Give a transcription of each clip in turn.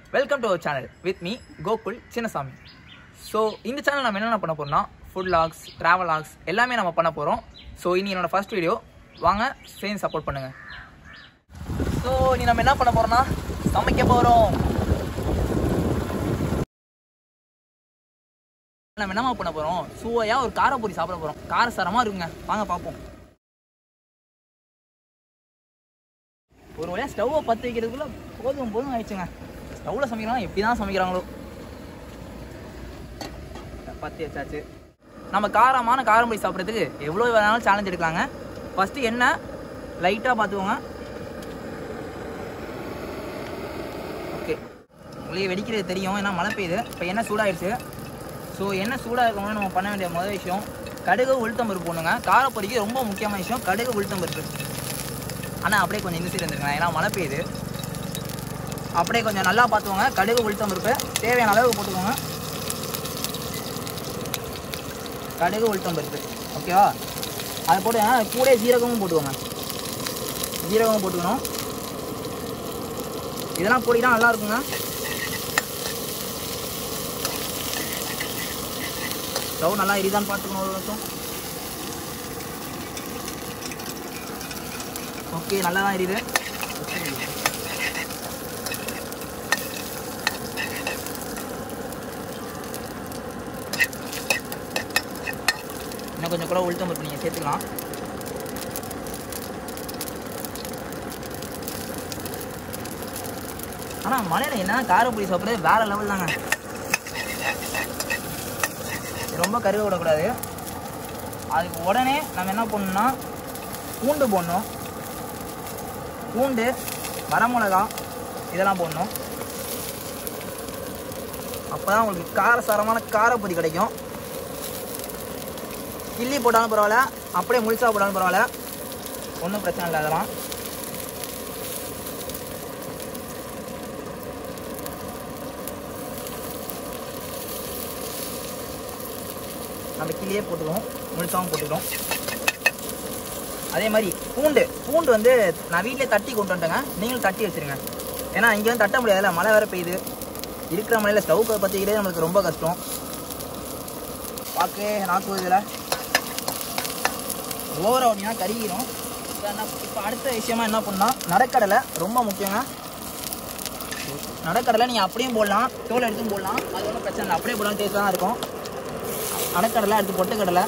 Welcome to our channel with me Gokul Chinnasamy. So இந்த channel நம்ம என்னென்ன பண்ண போகிறோம்னா ஃபுட் லாக்ஸ், ட்ராவல் லாக்ஸ் எல்லாமே நம்ம பண்ண போகிறோம். ஸோ இனி என்னோடய ஃபர்ஸ்ட் வீடியோ, வாங்க சேர்ந்து சப்போர்ட் பண்ணுங்கள். ஸோ இனி நம்ம என்ன பண்ண போகிறோம்னா சமைக்க போகிறோம். நம்ம என்னமா பண்ண போகிறோம், சுவையாக ஒரு காரப்பொரி சாப்பிட போகிறோம். காரசாரமாக இருக்குங்க, வாங்க பார்ப்போம். ஒரு வழியாக ஸ்டவ்வை பற்ற வைக்கிறதுக்குள்ளே போதும் ஆயிடுச்சுங்க. ஸ்டவ்வில் சமைக்கிறாங்க, எப்படி தான் சமைக்கிறாங்களோ. பற்றி வச்சாச்சு. நம்ம காரமான காரம்பொடி சாப்பிட்றதுக்கு எவ்வளோ வேணாலும் சேலஞ்ச் எடுக்கலாங்க. ஃபஸ்ட்டு எண்ணெய் லைட்டாக பார்த்துக்கோங்க. ஓகே, உங்களுக்கு வெடிக்கிறது தெரியும், ஏன்னா மழை பெய்யுது. இப்போ எண்ணெய் சூடாகிடுச்சு. ஸோ எண்ணெய் சூடாக இருக்கணும்னு நம்ம பண்ண வேண்டிய முதல் விஷயம் கடுகு உளுத்தம் பருப்பு போடணுங்க. காரப்பொரிக்கு ரொம்ப முக்கியமான விஷயம் கடுகு உளுத்தம் பருப்பு. ஆனால் அப்படியே கொஞ்சம் இந்த சைடு இருந்துருங்க, ஏன்னா மழை பெய்யுது. அப்படியே கொஞ்சம் நல்லா பார்த்துக்கோங்க. கடுகு உளுத்தம் பருப்பு தேவையான அளவு போட்டுக்கோங்க. கடுகு உளுத்தம் பருப்பு ஓகேவா, அதை போட்டு கூட ஜீரகமும் போட்டுக்கோங்க. ஜீரகமும் போட்டுக்கணும். இதெல்லாம் போட்டினா நல்லா இருக்குங்க. ஸ்டவ் நல்லா எரிதான்னு பார்த்துக்கணும் ஒரு நிமிஷம். ஓகே, நல்லா தான் எரியுது. இன்னும் கொஞ்சம் கூட உளுத்தம் பருப்பு நீங்கள் சேர்த்துக்கலாம். ஆனால் மழையில் என்ன காரப்பொரி சாப்பிட்றது வேற லெவல் தாங்க. ரொம்ப கருக விடக்கூடாது. அதுக்கு உடனே நம்ம என்ன பண்ணணும்னா பூண்டு போடணும். பூண்டு, வரமிளகா இதெல்லாம் போடணும். அப்போ தான் உங்களுக்கு காரசாரமான காரப்பொரி கிடைக்கும். கிள்ளி போட்டாலும் பரவாயில்ல, அப்படியே முழுசாக போட்டாலும் பரவாயில்ல, ஒன்றும் பிரச்சனை இல்லை. அதெல்லாம் நம்ம கிள்ளியே போட்டுக்கிறோம், முழுசாகவும் போட்டுக்கிறோம். அதே மாதிரி பூண்டு வந்து நான் வீட்டிலே தட்டி கொண்டு வந்துட்டேங்க. நீங்களும் தட்டி வச்சுருங்க, ஏன்னா இங்கே வந்து தட்ட முடியாதுல்ல, மழை வேறு பெய்யுது. இருக்கிற மழையில் ஸ்டவ் பற்றிக்கிறதே நம்மளுக்கு ரொம்ப கஷ்டம். பார்க்க நாக்கு இதில் ஓவரா அப்படின்னா கருகிடும். இப்போ அடுத்த விஷயமா என்ன பண்ணால் நடக்கடலை ரொம்ப முக்கியங்க. நடக்கடலை நீங்கள் அப்படியும் போடலாம், தோல் எடுத்தும் போடலாம், அது ஒன்றும் பிரச்சனை இல்லை. அப்படியே போடலாம், டேஸ்ட்டாக தான் இருக்கும். நடக்கடலை அடுத்து பொட்டுக்கடலை.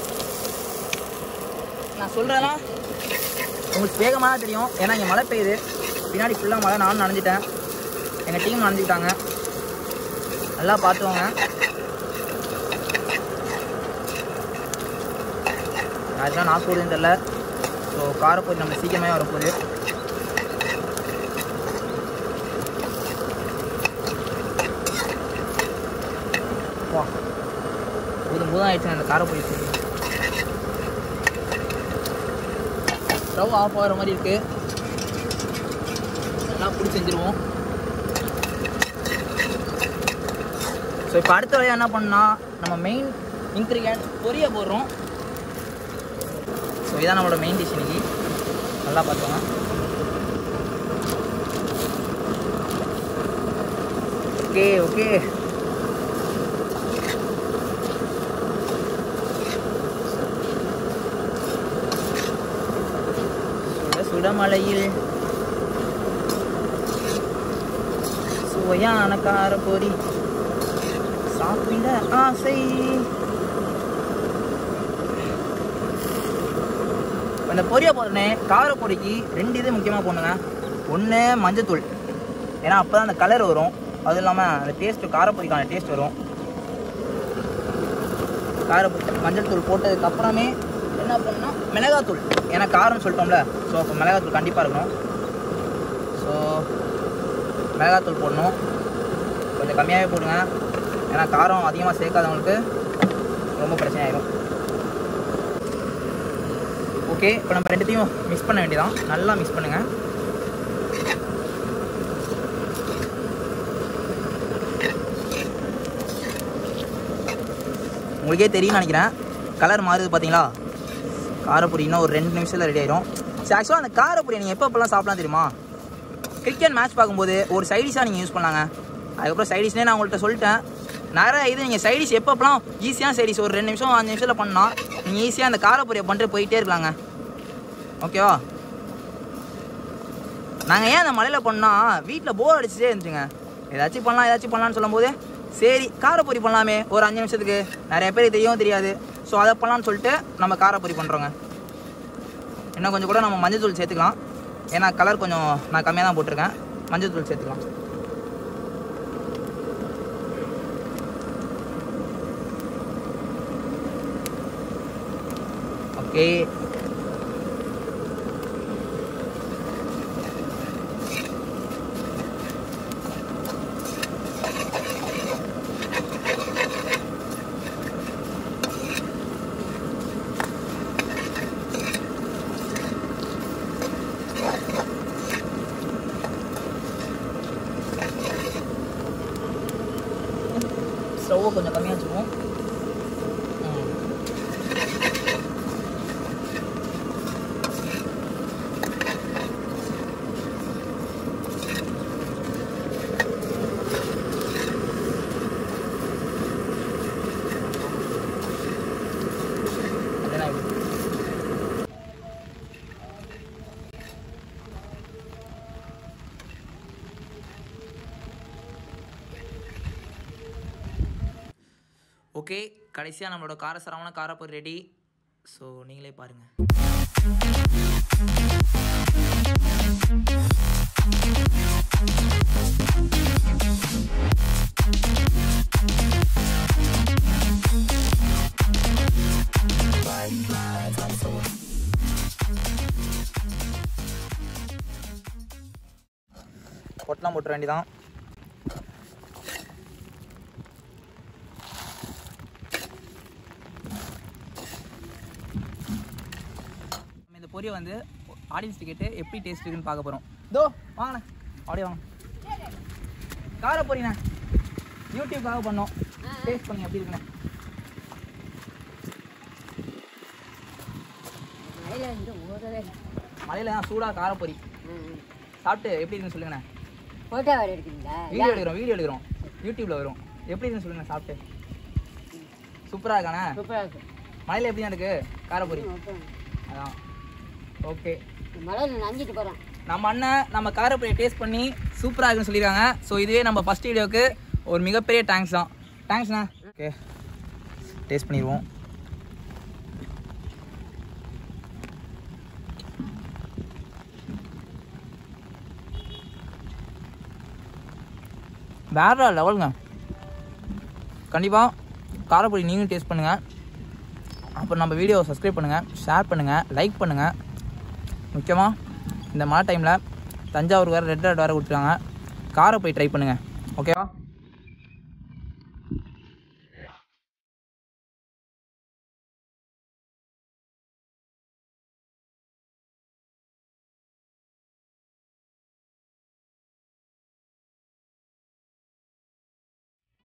நான் சொல்கிறதெல்லாம் உங்களுக்கு வேகமாக தான் தெரியும், ஏன்னா இங்கே மழை பெய்யுது. பின்னாடி ஃபுல்லாக மழை, நானும் நனைஞ்சிட்டேன், எங்கள் டீம் நனைஞ்சிக்கிட்டாங்க. நல்லா பார்த்துவாங்க. அதுதான் நான் சொல்லுதுன்னு தெரியல. ஸோ காரப்பொரி நம்ம சீக்கிரமே வரப்போகுது. வா, போதும் ஆயிடுச்சு அந்த காரப்பொரி. ஸ்டவ் ஆஃப் ஆகிற மாதிரி இருக்குது. நல்லா பிடிச்சி செஞ்சுருவோம். ஸோ இப்போ அடுத்த வழியாக என்ன பண்ணால் நம்ம மெயின் இன்க்ரீடியன்ட் பொரியை போடுறோம். ஸோ இதான் நம்மளோட மெயின் டிஷ் இன்னைக்கு. நல்லா பார்த்துக்கோங்க. ஓகே ஓகே, சுடமலையில் சுவையான காரப்பொரி சாப்பிட ஆசை. அந்த பொரியை போடுறேனே, காரப்பொடிக்கு 2 இது முக்கியமாக போடணுங்க. ஒன்று மஞ்சத்தூள், ஏன்னா அப்போ தான் அந்த கலர் வரும். அதுவும் இல்லாமல் அந்த டேஸ்ட்டு, காரப்பொடிக்கான டேஸ்ட் வரும். காரப்பொடி மஞ்சள் தூள் போட்டதுக்கப்புறமே என்ன பண்ணணும்னா மிளகாத்தூள், ஏன்னா காரம்னு சொல்லிட்டோம்ல. ஸோ அப்போ மிளகாத்தூள் கண்டிப்பாக இருக்கணும். ஸோ மிளகாத்தூள் போடணும். கொஞ்சம் கம்மியாகவே போடுங்க, ஏன்னா காரம் அதிகமாக சேர்க்காதவங்களுக்கு ரொம்ப பிரச்சனை ஆயிடும். ஓகே, இப்போ நம்ம ரெண்டுத்தையும் மிக்ஸ் பண்ண வேண்டியதான். நல்லா மிக்ஸ் பண்ணுங்கள். உங்களுக்கே தெரியும் நினைக்கிறேன், கலர் மாறுது பார்த்தீங்களா. காரப்பொடி இன்னும் ஒரு 2 நிமிஷத்தில் ரெடி ஆயிடும். சரி, ஆக்சுவலாக அந்த காரப்பொடி நீங்கள் எப்போலாம் சாப்பிடலாம் தெரியுமா? கிரிக்கெட் மேட்ச் பார்க்கும்போது ஒரு சைடிஷாக நீங்கள் யூஸ் பண்ணலாங்க. அதுக்கப்புறம் சைடிஷ்னே நான் உங்கள்கிட்ட சொல்லிட்டேன். நிறைய இது நீங்கள் சைடிஷ் எப்பப்பெல்லாம் ஈஸியாக சைடிஷ் ஒரு 2 நிமிஷம் 5 நிமிஷத்தில் பண்ணால் நீங்கள் ஈஸியாக அந்த காரப்பொரியை பண்ணிட்டு போயிட்டே இருக்கலாங்க. ஓகேவா? நாங்கள் ஏன் அந்த மலையில் பண்ணால் வீட்டில் போர் அடிச்சுட்டே இருந்துச்சுங்க. ஏதாச்சும் பண்ணலாம்னு சொல்லும் போது சரி காரப்பொரி பண்ணலாமே ஒரு 5 நிமிஷத்துக்கு, நிறைய பேருக்கு தெரியவும் தெரியாது. ஸோ அதை பண்ணலான்னு சொல்லிட்டு நம்ம காரப்பொரி பண்ணுறோங்க. இன்னும் கொஞ்சம் கூட நம்ம மஞ்சள் தூள் சேர்த்துக்கலாம். ஏன்னா கலர் கொஞ்சம் நான் கம்மியாக தான் போட்டிருக்கேன். மஞ்சள் தூள் சேர்த்துக்கலாம். ஓகே, ஸ்டவ்வை கொஞ்சம் கம்மியாக வச்சுக்குவோம். ஓகே, கடைசியாக நம்மளோட காரசாரமான காரப்பொரி ரெடி. ஸோ நீங்களே பாருங்கள். பொட்டலாம் போட்டுற வேண்டியதான். பொரியை வந்து ஆடியன்ஸ் டிக்கெட்டு எப்படி டேஸ்ட் இருக்குன்னு பார்க்க போகிறோம். இதோ வாங்கண்ணே, அப்படியே வாங்க. காரப்பொரிண்ணே யூடியூப்காக பண்ணோம். டேஸ்ட் பண்ணி எப்படி இருக்குண்ணே? மலையில் தான் சூடாக காரப்பொரி சாப்பிட்டு எப்படி இருக்குன்னு சொல்லுங்கண்ணே. வீடியோ எடுக்கிறோம் யூடியூப்பில் வரும். எப்படி இருக்குன்னு சொல்லுங்கண்ணே சாப்பிட்டு. சூப்பராக இருக்காண்ணே? சூப்பராக இருக்கு. மலையில் எப்படி தான் இருக்குது காரப்பொரி? அதான். ஓகே, மலையில் நஞ்சிட்டு போகிறோம். நம்ம அண்ணன் நம்ம காரப்பொரியை டேஸ்ட் பண்ணி சூப்பராக இருக்குன்னு சொல்லியிருக்காங்க. ஸோ இதுவே நம்ம ஃபஸ்ட் வீடியோவுக்கு ஒரு மிகப்பெரிய தேங்க்ஸ் தான். தேங்க்ஸ்ண்ணா. ஓகே, டேஸ்ட் பண்ணிடுவோம். வேற லெவலுங்க. கண்டிப்பாக காரப்பொரி நீங்களும் டேஸ்ட் பண்ணுங்கள். அப்புறம் நம்ம வீடியோவை சப்ஸ்கிரைப் பண்ணுங்கள், ஷேர் பண்ணுங்கள், லைக் பண்ணுங்கள். முக்கியமாக இந்த மழை டைமில் தஞ்சாவூர் வேறு ரெட் அலர்ட் வேறு கொடுத்துருக்காங்க. காரை போய் ட்ரை பண்ணுங்கள். ஓகேவா?